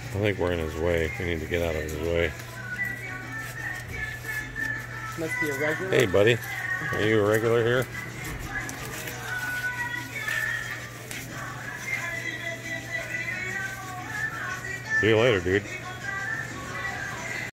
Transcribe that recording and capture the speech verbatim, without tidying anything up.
I think we're in his way. We need to get out of his way. Must be a regular. Hey, buddy. Are you a regular here? See you later, dude.